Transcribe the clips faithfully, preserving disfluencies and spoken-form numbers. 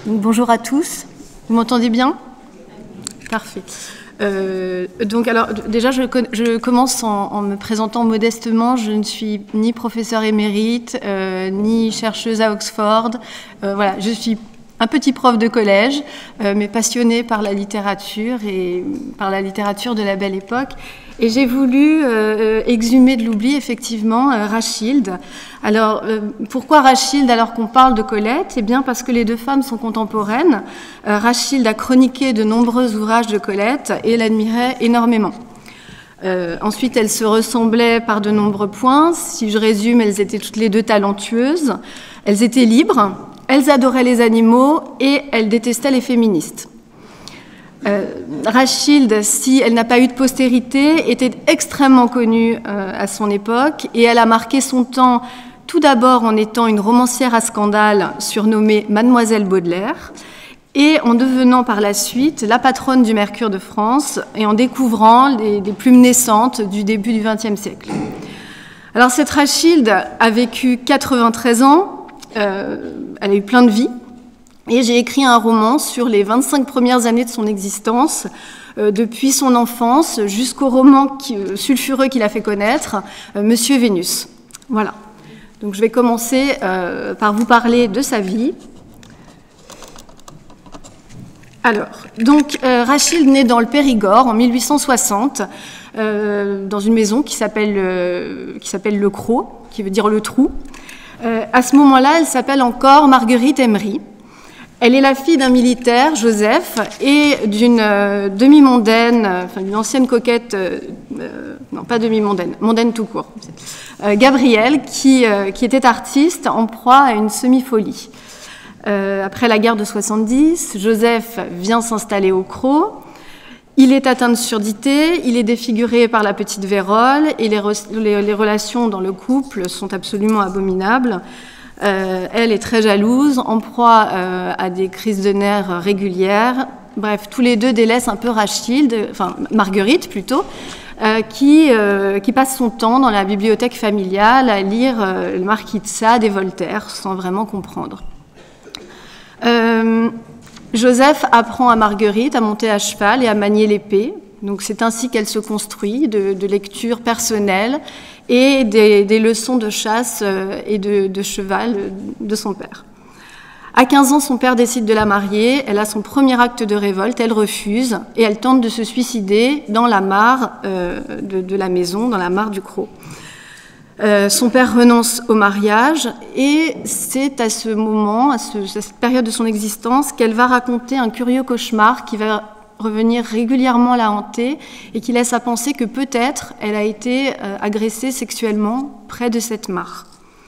Bonjour à tous. Vous m'entendez bien? Parfait. Euh, donc alors déjà je, je commence en, en me présentant modestement. Je ne suis ni professeure émérite euh, ni chercheuse à Oxford. Euh, voilà, je suis un petit prof de collège, euh, mais passionnée par la littérature et par la littérature de la Belle Époque. Et j'ai voulu euh, exhumer de l'oubli effectivement euh, Rachilde. Alors euh, pourquoi Rachilde alors qu'on parle de Colette? Eh bien parce que les deux femmes sont contemporaines. Euh, Rachilde a chroniqué de nombreux ouvrages de Colette et l'admirait énormément. Euh, ensuite, elles se ressemblaient par de nombreux points. Si je résume, elles étaient toutes les deux talentueuses. Elles étaient libres, elles adoraient les animaux et elles détestaient les féministes. Euh, Rachilde, si elle n'a pas eu de postérité, était extrêmement connue euh, à son époque et elle a marqué son temps tout d'abord en étant une romancière à scandale surnommée Mademoiselle Baudelaire et en devenant par la suite la patronne du Mercure de France et en découvrant les, les plumes naissantes du début du vingtième siècle. Alors cette Rachilde a vécu quatre-vingt-treize ans, euh, elle a eu plein de vies. Et j'ai écrit un roman sur les vingt-cinq premières années de son existence, euh, depuis son enfance jusqu'au roman qui, euh, sulfureux qu'il a fait connaître, euh, Monsieur Vénus. Voilà. Donc je vais commencer euh, par vous parler de sa vie. Alors, donc euh, Rachilde naît dans le Périgord en mille huit cent soixante, euh, dans une maison qui s'appelle euh, qui s'appelle Le Crot, qui veut dire le trou. Euh, à ce moment-là, elle s'appelle encore Marguerite Emery. Elle est la fille d'un militaire, Joseph, et d'une euh, demi-mondaine, euh, enfin d'une ancienne coquette, euh, euh, non pas demi-mondaine, mondaine tout court, euh, Gabrielle, qui, euh, qui était artiste en proie à une semi-folie. Euh, après la guerre de soixante-dix, Joseph vient s'installer au Crot. Il est atteint de surdité, il est défiguré par la petite vérole, et les, re les, les relations dans le couple sont absolument abominables. Euh, elle est très jalouse, en proie euh, à des crises de nerfs régulières. Bref, tous les deux délaissent un peu Rachilde, enfin Marguerite plutôt, euh, qui, euh, qui passe son temps dans la bibliothèque familiale à lire euh, le Marquis de Sade et Voltaire sans vraiment comprendre. Euh, Joseph apprend à Marguerite à monter à cheval et à manier l'épée. Donc c'est ainsi qu'elle se construit, de, de lectures personnelles et des, des leçons de chasse et de, de cheval de son père. À quinze ans, son père décide de la marier, elle a son premier acte de révolte, elle refuse et elle tente de se suicider dans la mare euh, de, de la maison, dans la mare du Crot. Euh, son père renonce au mariage et c'est à ce moment, à, ce, à cette période de son existence, qu'elle va raconter un curieux cauchemar qui va revenir régulièrement la hanter et qui laisse à penser que peut-être elle a été euh, agressée sexuellement près de cette mare.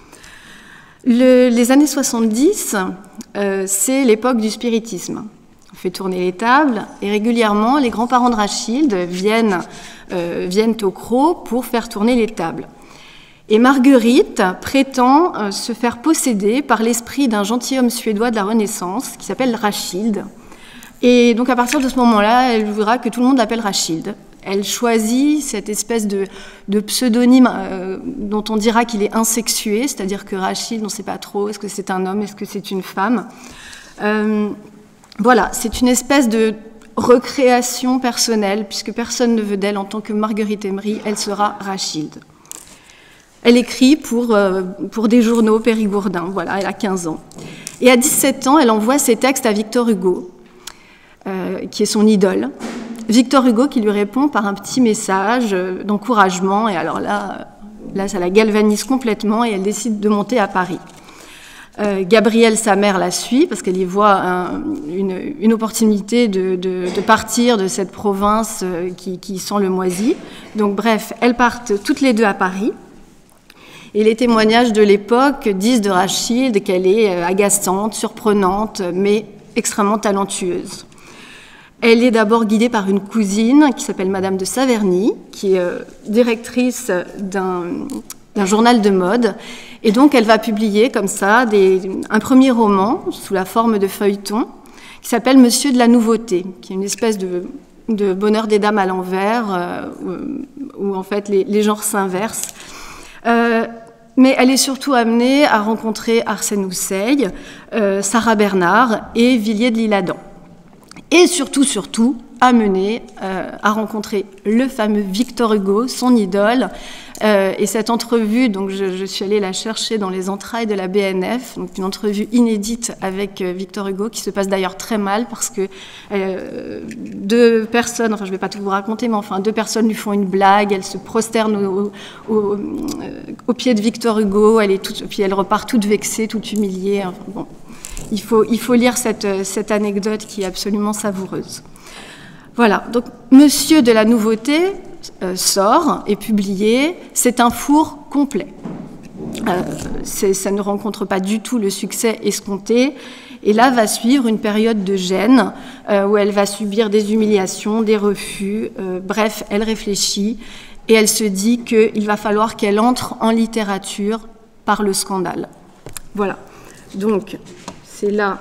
Le, les années soixante-dix, euh, c'est l'époque du spiritisme. On fait tourner les tables et régulièrement les grands-parents de Rachilde viennent, euh, viennent au Crot pour faire tourner les tables. Et Marguerite prétend euh, se faire posséder par l'esprit d'un gentilhomme suédois de la Renaissance qui s'appelle Rachilde. Et donc à partir de ce moment-là, elle voudra que tout le monde l'appelle Rachilde. Elle choisit cette espèce de, de pseudonyme euh, dont on dira qu'il est insexué, c'est-à-dire que Rachilde, on ne sait pas trop, est-ce que c'est un homme, est-ce que c'est une femme. Euh, voilà, c'est une espèce de recréation personnelle, puisque personne ne veut d'elle en tant que Marguerite Emery, elle sera Rachilde. Elle écrit pour, euh, pour des journaux périgourdins, voilà, elle a quinze ans. Et à dix-sept ans, elle envoie ses textes à Victor Hugo, Euh, qui est son idole. Victor Hugo qui lui répond par un petit message euh, d'encouragement, et alors là, là, ça la galvanise complètement et elle décide de monter à Paris. Euh, Gabrielle, sa mère, la suit parce qu'elle y voit un, une, une opportunité de, de, de partir de cette province euh, qui, qui sent le moisi. Donc bref, elles partent toutes les deux à Paris. Et les témoignages de l'époque disent de Rachilde qu'elle est agaçante, surprenante, mais extrêmement talentueuse. Elle est d'abord guidée par une cousine qui s'appelle Madame de Saverny, qui est euh, directrice d'un, d'un journal de mode. Et donc, elle va publier comme ça des, un premier roman sous la forme de feuilleton qui s'appelle Monsieur de la Nouveauté, qui est une espèce de, de bonheur des dames à l'envers, euh, où, où en fait les, les genres s'inversent. Euh, mais elle est surtout amenée à rencontrer Arsène Housseil, euh, Sarah Bernard et Villiers de l'Isle-Adam. Et surtout, surtout, amenée euh, à rencontrer le fameux Victor Hugo, son idole. Euh, et cette entrevue, donc je, je suis allée la chercher dans les entrailles de la B N F, donc une entrevue inédite avec euh, Victor Hugo, qui se passe d'ailleurs très mal parce que euh, deux personnes, enfin je ne vais pas tout vous raconter, mais enfin deux personnes lui font une blague, elle se prosterne au, au, au, euh, au pied de Victor Hugo, elle est toute, puis elle repart toute vexée, toute humiliée. Enfin, bon, il faut, il faut lire cette, cette anecdote qui est absolument savoureuse. Voilà, donc Monsieur de la Nouveauté euh, sort, est publié, c'est un four complet. Euh, ça ne rencontre pas du tout le succès escompté, et là va suivre une période de gêne, euh, où elle va subir des humiliations, des refus, euh, bref, elle réfléchit, et elle se dit qu'il va falloir qu'elle entre en littérature par le scandale. Voilà, donc c'est là...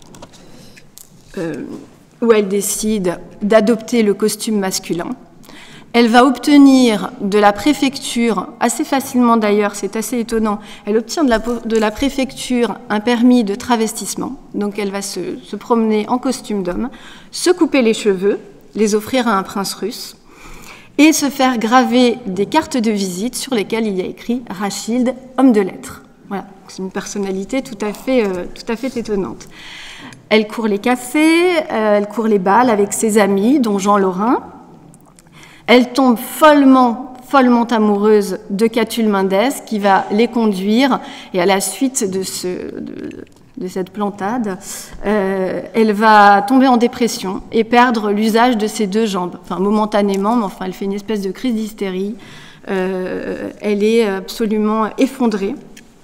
Euh, où elle décide d'adopter le costume masculin. Elle va obtenir de la préfecture, assez facilement d'ailleurs, c'est assez étonnant, elle obtient de la, de la préfecture un permis de travestissement, donc elle va se, se promener en costume d'homme, se couper les cheveux, les offrir à un prince russe, et se faire graver des cartes de visite sur lesquelles il y a écrit « Rachilde, homme de lettres ». Voilà, c'est une personnalité tout à fait, euh, tout à fait étonnante. Elle court les cafés, euh, elle court les bals avec ses amis, dont Jean Lorrain. Elle tombe follement, follement amoureuse de Catulle Mendès, qui va les conduire. Et à la suite de, ce, de, de cette plantade, euh, elle va tomber en dépression et perdre l'usage de ses deux jambes. Enfin, momentanément, mais enfin, elle fait une espèce de crise d'hystérie. Euh, elle est absolument effondrée.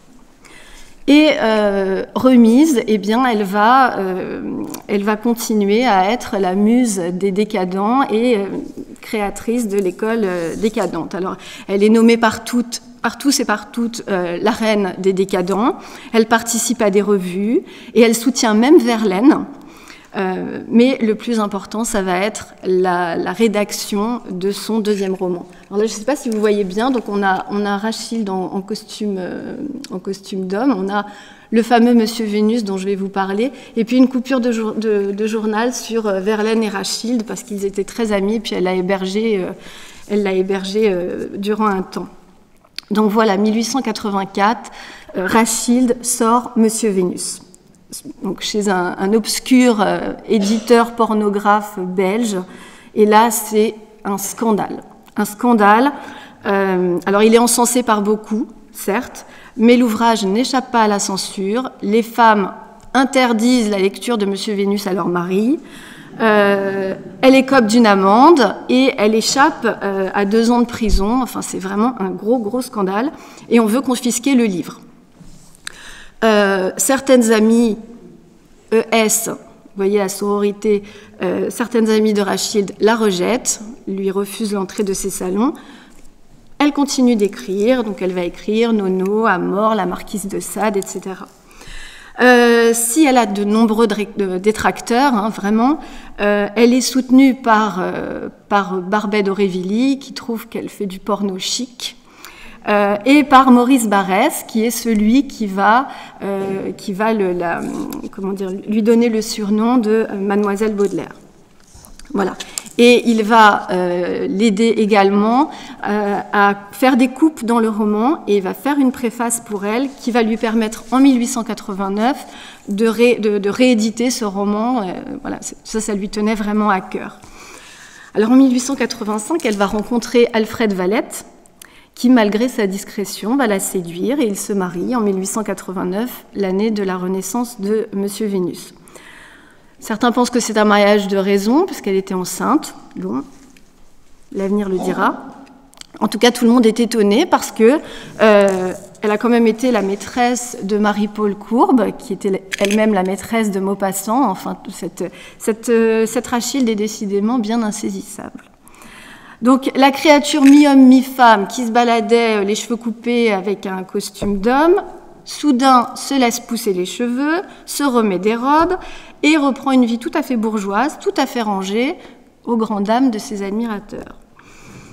Et euh, remise, eh bien, elle va, euh, elle va continuer à être la muse des décadents et euh, créatrice de l'école euh, décadente. Alors, elle est nommée par toutes, par tous et par toutes euh, la reine des décadents. Elle participe à des revues et elle soutient même Verlaine. Euh, mais le plus important, ça va être la, la rédaction de son deuxième roman. Alors là, je ne sais pas si vous voyez bien, donc on a, on a Rachilde en, en costume, euh, en costume d'homme, on a le fameux Monsieur Vénus dont je vais vous parler, et puis une coupure de, jour, de, de journal sur euh, Verlaine et Rachilde, parce qu'ils étaient très amis, et puis elle l'a hébergé, euh, elle l'a hébergé euh, durant un temps. Donc voilà, mille huit cent quatre-vingt-quatre, euh, Rachilde sort Monsieur Vénus. Donc chez un, un obscur euh, éditeur pornographe belge, et là c'est un scandale. Un scandale, euh, alors il est encensé par beaucoup, certes, mais l'ouvrage n'échappe pas à la censure. Les femmes interdisent la lecture de Monsieur Vénus à leur mari, euh, elle écope d'une amende et elle échappe euh, à deux ans de prison. Enfin, c'est vraiment un gros, gros scandale, et on veut confisquer le livre. Euh, certaines amies E S, vous voyez la sororité, euh, certaines amies de Rachilde la rejettent, lui refusent l'entrée de ses salons. Elle continue d'écrire, donc elle va écrire Nono, Amor, la marquise de Sade, et cetera. Euh, si elle a de nombreux détracteurs, hein, vraiment, euh, elle est soutenue par, euh, par Barbet d'Aurevilly, qui trouve qu'elle fait du porno chic. Euh, et par Maurice Barrès, qui est celui qui va, euh, qui va le, la, comment dire, lui donner le surnom de euh, Mademoiselle Baudelaire. Voilà. Et il va euh, l'aider également euh, à faire des coupes dans le roman, et il va faire une préface pour elle qui va lui permettre en mille huit cent quatre-vingt-neuf de, ré, de, de rééditer ce roman. Euh, voilà, ça, ça lui tenait vraiment à cœur. Alors en mille huit cent quatre-vingt-cinq, elle va rencontrer Alfred Valette, qui, malgré sa discrétion, va la séduire, et ils se marient en mille huit cent quatre-vingt-neuf, l'année de la renaissance de Monsieur Vénus. Certains pensent que c'est un mariage de raison, puisqu'elle était enceinte. Bon, l'avenir le dira. En tout cas, tout le monde est étonné, parce que euh, elle a quand même été la maîtresse de Marie-Paul Courbe, qui était elle-même la maîtresse de Maupassant. Enfin, cette, cette, cette Rachilde est décidément bien insaisissable. Donc la créature mi-homme, mi-femme qui se baladait les cheveux coupés avec un costume d'homme, soudain se laisse pousser les cheveux, se remet des robes et reprend une vie tout à fait bourgeoise, tout à fait rangée, aux grandes dames de ses admirateurs.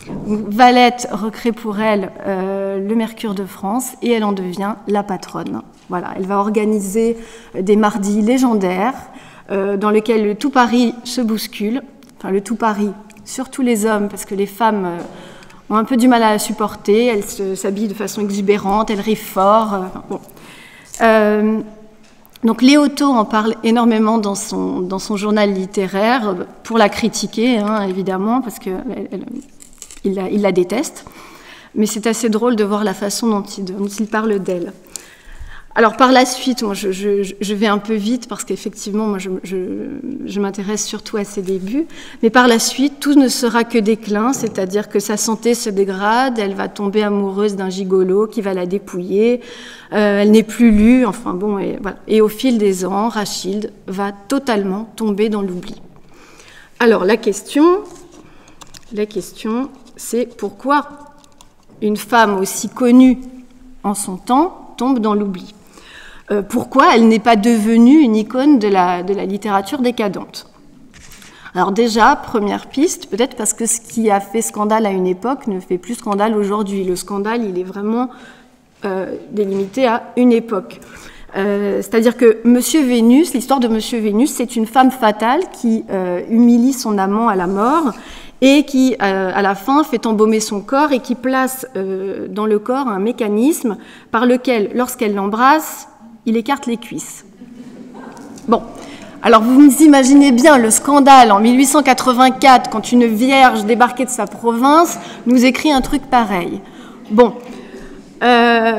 Valette recrée pour elle euh, le Mercure de France et elle en devient la patronne. Voilà, elle va organiser des mardis légendaires euh, dans lesquels le tout Paris se bouscule, enfin le tout Paris, surtout les hommes, parce que les femmes euh, ont un peu du mal à la supporter, elles s'habillent de façon exubérante, elles rient fort. Euh, bon. euh, donc Léoto en parle énormément dans son, dans son journal littéraire, pour la critiquer, hein, évidemment, parce que elle, elle, il, la, il la déteste. Mais c'est assez drôle de voir la façon dont il, dont il parle d'elle. Alors par la suite, moi je, je, je vais un peu vite parce qu'effectivement moi je, je, je m'intéresse surtout à ses débuts, mais par la suite tout ne sera que déclin, c'est-à-dire que sa santé se dégrade, elle va tomber amoureuse d'un gigolo qui va la dépouiller, euh, elle n'est plus lue, enfin bon, et, voilà. Et au fil des ans, Rachilde va totalement tomber dans l'oubli. Alors la question, la question c'est pourquoi une femme aussi connue en son temps tombe dans l'oubli. Euh, pourquoi elle n'est pas devenue une icône de la, de la littérature décadente? Alors déjà, première piste, peut-être parce que ce qui a fait scandale à une époque ne fait plus scandale aujourd'hui. Le scandale, il est vraiment euh, délimité à une époque. Euh, c'est-à-dire que Monsieur Vénus, l'histoire de Monsieur Vénus, c'est une femme fatale qui euh, humilie son amant à la mort et qui, euh, à la fin, fait embaumer son corps et qui place euh, dans le corps un mécanisme par lequel, lorsqu'elle l'embrasse, il écarte les cuisses. Bon, alors vous vous imaginez bien le scandale en mille huit cent quatre-vingt-quatre, quand une vierge débarquée de sa province nous écrit un truc pareil. Bon, euh,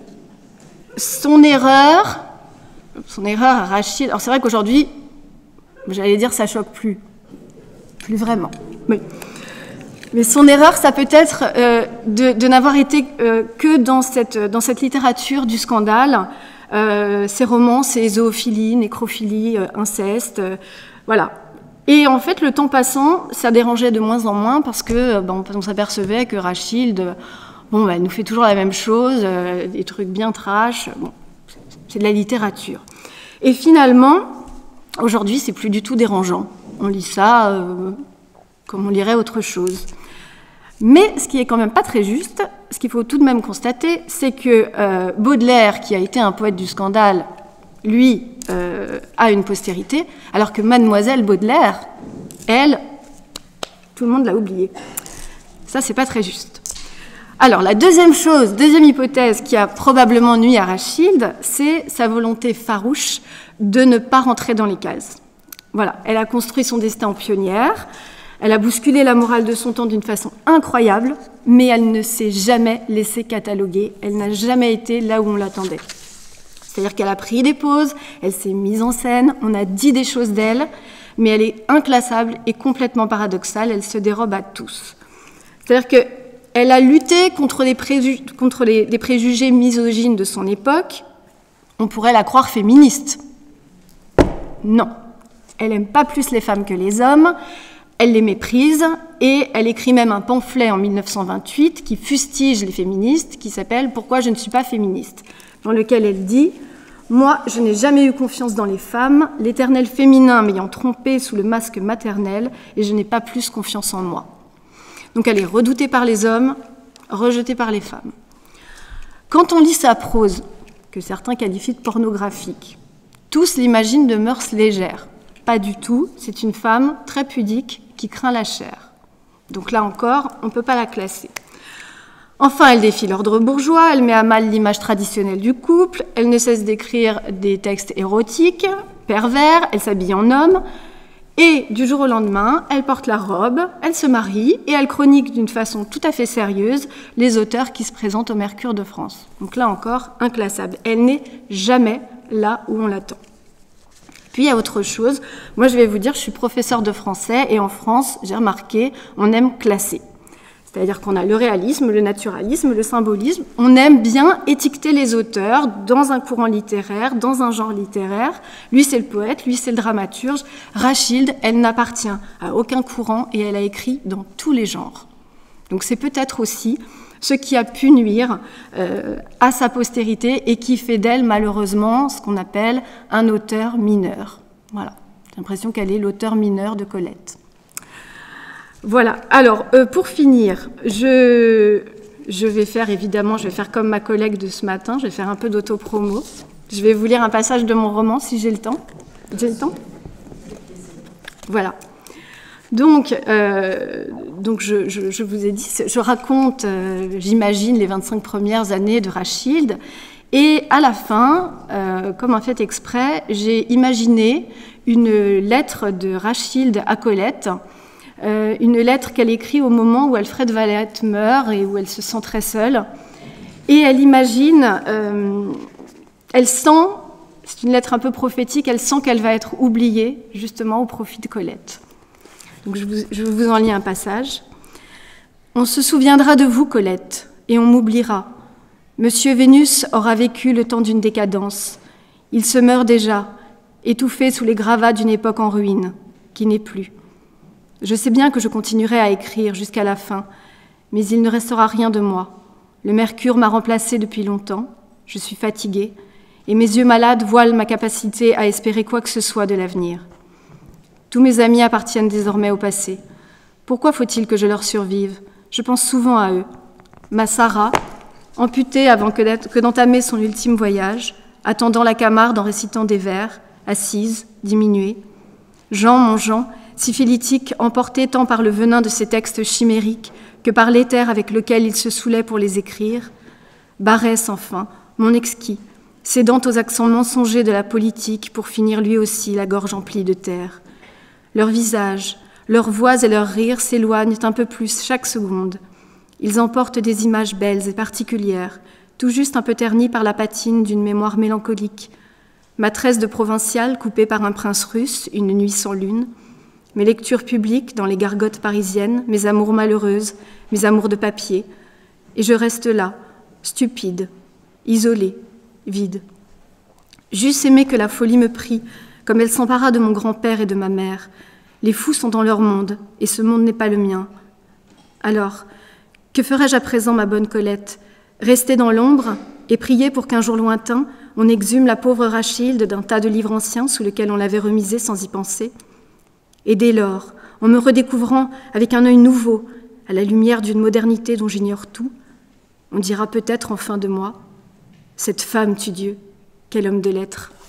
son erreur, son erreur à Rachilde, alors c'est vrai qu'aujourd'hui, j'allais dire ça choque plus, plus vraiment. Oui. Mais son erreur, ça peut être euh, de, de n'avoir été euh, que dans cette, dans cette littérature du scandale, euh, ces romans, ces zoophilie, nécrophilie, euh, inceste, euh, voilà. Et en fait, le temps passant, ça dérangeait de moins en moins parce que ben, on s'apercevait que Rachilde, bon, ben, elle nous fait toujours la même chose, euh, des trucs bien trash, bon, c'est de la littérature. Et finalement, aujourd'hui, c'est plus du tout dérangeant. On lit ça euh, comme on lirait autre chose. Mais ce qui est quand même pas très juste, ce qu'il faut tout de même constater, c'est que euh, Baudelaire, qui a été un poète du scandale, lui, euh, a une postérité, alors que Mademoiselle Baudelaire, elle, tout le monde l'a oubliée. Ça, c'est pas très juste. Alors, la deuxième chose, deuxième hypothèse qui a probablement nui à Rachilde, c'est sa volonté farouche de ne pas rentrer dans les cases. Voilà, elle a construit son destin en pionnière. Elle a bousculé la morale de son temps d'une façon incroyable, mais elle ne s'est jamais laissée cataloguer, elle n'a jamais été là où on l'attendait. C'est-à-dire qu'elle a pris des pauses, elle s'est mise en scène, on a dit des choses d'elle, mais elle est inclassable et complètement paradoxale, elle se dérobe à tous. C'est-à-dire qu'elle a lutté contre, les, préju contre les, les préjugés misogynes de son époque, on pourrait la croire féministe. Non, elle n'aime pas plus les femmes que les hommes, elle les méprise et elle écrit même un pamphlet en mille neuf cent vingt-huit qui fustige les féministes, qui s'appelle « Pourquoi je ne suis pas féministe ?» dans lequel elle dit « Moi, je n'ai jamais eu confiance dans les femmes, l'éternel féminin m'ayant trompée sous le masque maternel et je n'ai pas plus confiance en moi. » Donc elle est redoutée par les hommes, rejetée par les femmes. Quand on lit sa prose, que certains qualifient de pornographique, tous l'imaginent de mœurs légères. Pas du tout, c'est une femme très pudique qui craint la chair. Donc là encore, on ne peut pas la classer. Enfin, elle défie l'ordre bourgeois, elle met à mal l'image traditionnelle du couple, elle ne cesse d'écrire des textes érotiques, pervers, elle s'habille en homme, et du jour au lendemain, elle porte la robe, elle se marie, et elle chronique d'une façon tout à fait sérieuse les auteurs qui se présentent au Mercure de France. Donc là encore, inclassable. Elle n'est jamais là où on l'attend. Puis il y a autre chose. Moi, je vais vous dire, je suis professeure de français et en France, j'ai remarqué, on aime classer. C'est-à-dire qu'on a le réalisme, le naturalisme, le symbolisme. On aime bien étiqueter les auteurs dans un courant littéraire, dans un genre littéraire. Lui, c'est le poète, lui, c'est le dramaturge. Rachilde, elle n'appartient à aucun courant et elle a écrit dans tous les genres. Donc c'est peut-être aussi ce qui a pu nuire euh, à sa postérité et qui fait d'elle, malheureusement, ce qu'on appelle un auteur mineur. Voilà, j'ai l'impression qu'elle est l'auteur mineur de Colette. Voilà. Alors, euh, pour finir, je, je vais faire, évidemment, je vais faire comme ma collègue de ce matin, je vais faire un peu d'autopromo. Je vais vous lire un passage de mon roman, si j'ai le temps. J'ai le temps ? Voilà. Donc, euh, donc je, je, je vous ai dit, je raconte, euh, j'imagine, les vingt-cinq premières années de Rachilde. Et à la fin, euh, comme un fait exprès, j'ai imaginé une lettre de Rachilde à Colette, euh, une lettre qu'elle écrit au moment où Alfred Valette meurt et où elle se sent très seule. Et elle imagine, euh, elle sent, c'est une lettre un peu prophétique, elle sent qu'elle va être oubliée, justement, au profit de Colette. Donc je vous, je vous en lis un passage. « On se souviendra de vous, Colette, et on m'oubliera. Monsieur Vénus aura vécu le temps d'une décadence. Il se meurt déjà, étouffé sous les gravats d'une époque en ruine, qui n'est plus. Je sais bien que je continuerai à écrire jusqu'à la fin, mais il ne restera rien de moi. Le mercure m'a remplacée depuis longtemps, je suis fatiguée, et mes yeux malades voilent ma capacité à espérer quoi que ce soit de l'avenir. Tous mes amis appartiennent désormais au passé. Pourquoi faut-il que je leur survive? Je pense souvent à eux. Ma Sarah, amputée avant que d'entamer son ultime voyage, attendant la Camarde en récitant des vers, assise, diminuée. Jean, mon Jean, syphilitique, emporté tant par le venin de ces textes chimériques que par l'éther avec lequel il se saoulait pour les écrire. Barrès, enfin, mon exquis, cédant aux accents mensongers de la politique pour finir lui aussi la gorge emplie de terre. Leurs visages, leurs voix et leurs rires s'éloignent un peu plus chaque seconde. Ils emportent des images belles et particulières, tout juste un peu ternies par la patine d'une mémoire mélancolique. Ma tresse de provinciale coupée par un prince russe, une nuit sans lune. Mes lectures publiques dans les gargotes parisiennes, mes amours malheureuses, mes amours de papier. Et je reste là, stupide, isolée, vide. J'eusse aimé que la folie me prit, comme elle s'empara de mon grand-père et de ma mère. Les fous sont dans leur monde, et ce monde n'est pas le mien. Alors, que ferais-je à présent, ma bonne Colette? Rester dans l'ombre et prier pour qu'un jour lointain, on exhume la pauvre Rachilde d'un tas de livres anciens sous lesquels on l'avait remisée sans y penser? Et dès lors, en me redécouvrant avec un œil nouveau, à la lumière d'une modernité dont j'ignore tout, on dira peut-être enfin de moi, cette femme tue Dieu, quel homme de lettres.